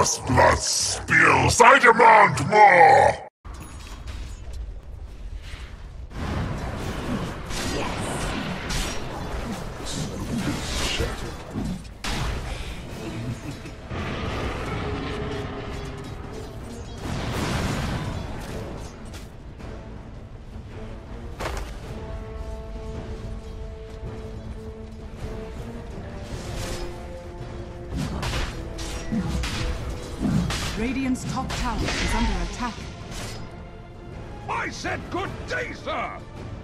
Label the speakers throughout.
Speaker 1: First blood spills! I demand more!
Speaker 2: Radiant's top tower is under attack.
Speaker 3: I said good day, sir!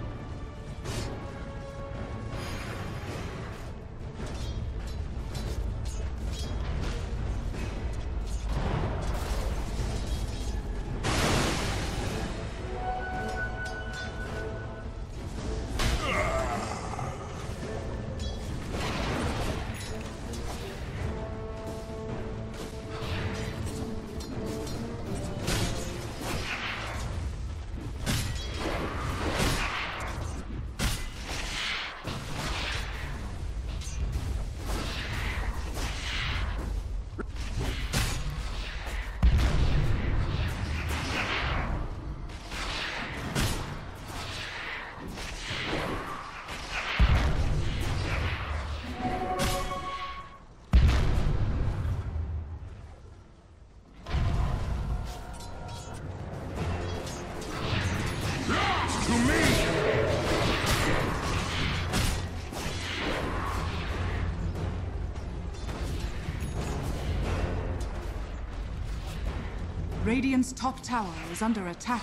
Speaker 2: Radiant's top tower is under attack.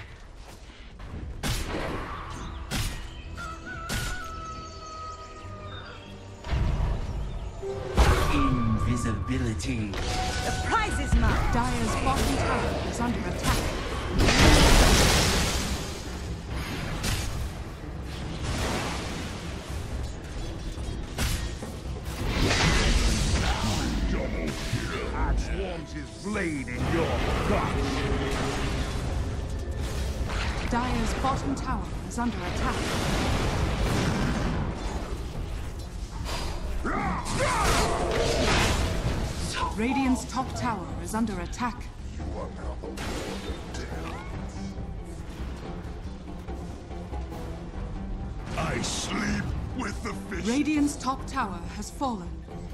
Speaker 4: Invisibility.
Speaker 5: The prize is mine.
Speaker 2: Dire's bottom tower is under attack.
Speaker 3: That swarms his blade in your gut.
Speaker 2: Dire's bottom tower is under attack. Radiant's top tower is under attack.
Speaker 1: I sleep with the fish.
Speaker 2: Radiant's top tower has fallen.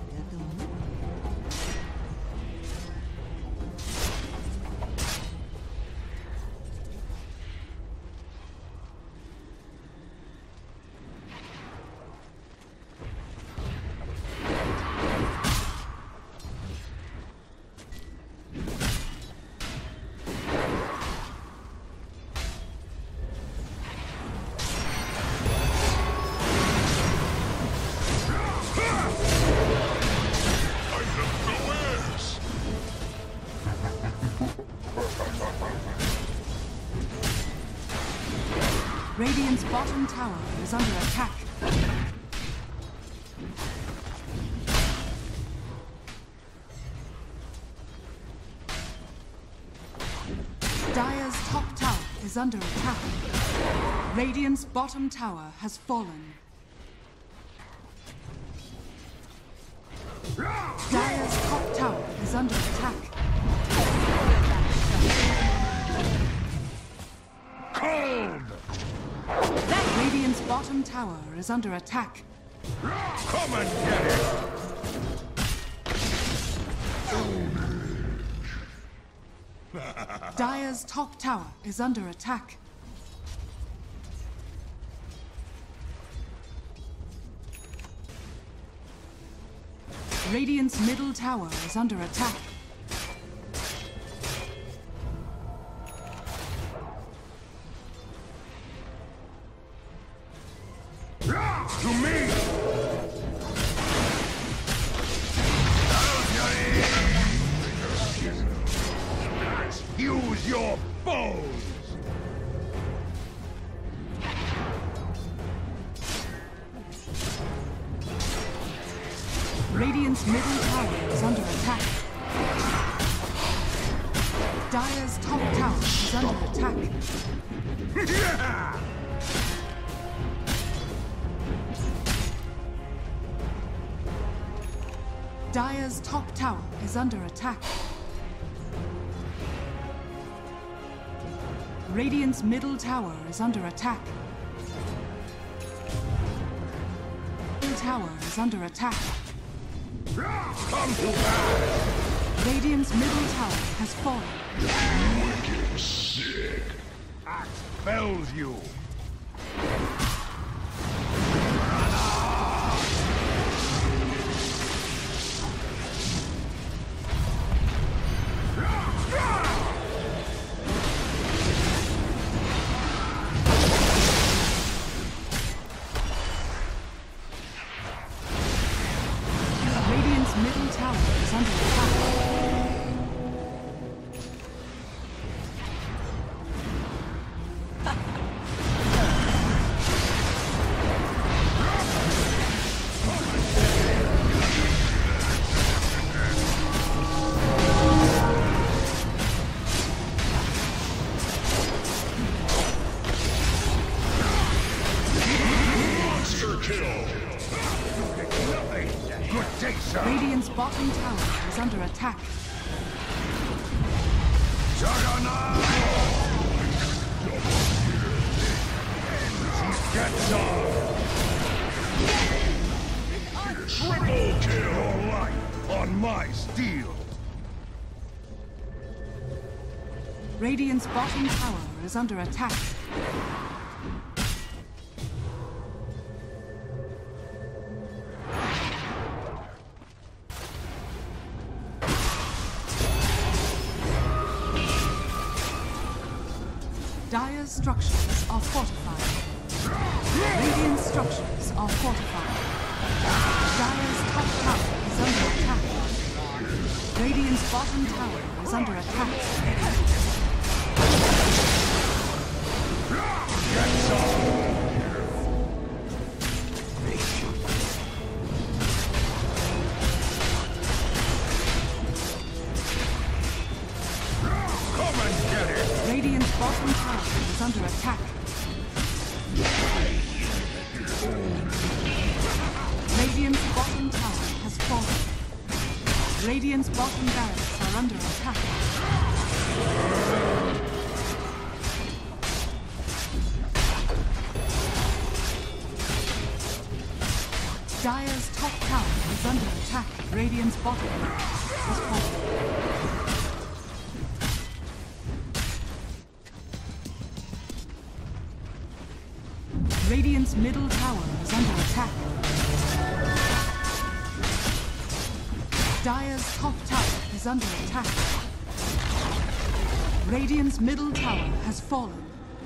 Speaker 2: Radiant's bottom tower is under attack. Dire's top tower is under attack. Radiant's bottom tower has fallen. Dire's top tower is under attack.
Speaker 3: Cold!
Speaker 2: Radiant's bottom tower is under attack.
Speaker 3: Come and get it!
Speaker 2: Dire's top tower is under attack. Radiant's middle tower is under attack.
Speaker 3: To me! Use your bows!
Speaker 2: Radiant's middle tower is under attack. Dire's top tower is under attack.
Speaker 3: Yeah!
Speaker 2: Dire's top tower is under attack. Radiant's middle tower is under attack. Middle tower is under attack.
Speaker 3: Come to pass!
Speaker 2: Radiant's middle tower has fallen.
Speaker 1: Wicked sick.
Speaker 3: Axe fells you!
Speaker 2: Radiant's middle tower is under attack.
Speaker 3: Good day, sir!
Speaker 2: Radiant's bottom tower is under attack.
Speaker 3: Juggernaut! Get some!
Speaker 1: Triple kill.
Speaker 3: Your life on my steel!
Speaker 2: Radiant's bottom tower is under attack. Dire's structures are fortified. Radiant structures are fortified. Dire's top tower is under attack. Radiant's bottom tower is under attack.
Speaker 3: Get some! Come and get it!
Speaker 2: Radiant's bottom tower is under attack. Radiant's bottom tower has fallen. Radiant's bottom barracks are under attack. Dire's top tower is under attack. Radiant's bottom barracks has fallen. Radiant's middle tower is under attack. Dire's top tower is under attack. Radiant's middle tower has fallen.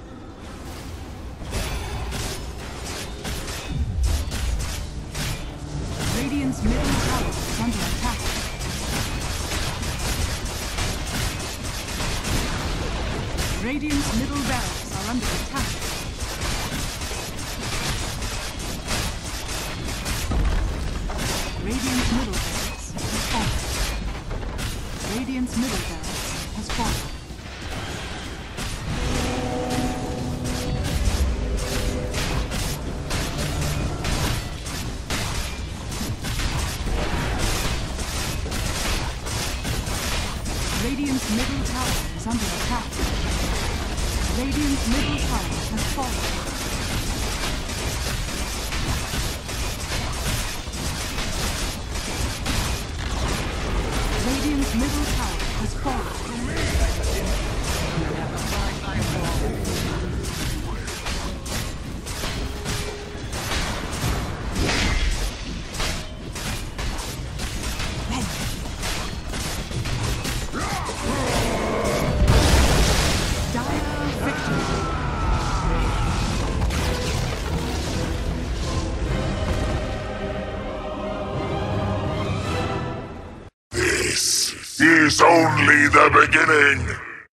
Speaker 2: Radiant's middle tower is under attack. Radiant's middle barracks are under attack. Radiant's middle barracks has fallen. Radiant's middle barracks has fallen. Radiant's middle tower is under attack. Radiant's middle tower has fallen. Radiant's middle tower has fallen.
Speaker 1: This is only the beginning.